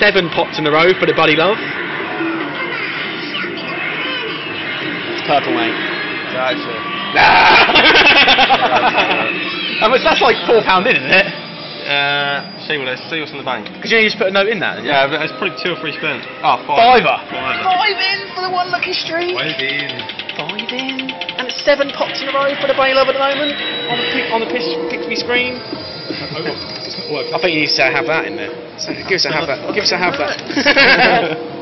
7 pots in a row for the Buddy Love. It's purple, mate. That's it. How much? That's like £4 in, isn't it? See what's in the bank. Because you just put a note in that. Yeah, but it's probably 2 or 3 spent. Oh, Fiver. 5 in for the one lucky streak. 5 in. 5 in. And it's 7 pots in a row for the Buddy Love at the moment. On the Pixby screen. I think you need to have that in there. So give us a have that. Give us a have that.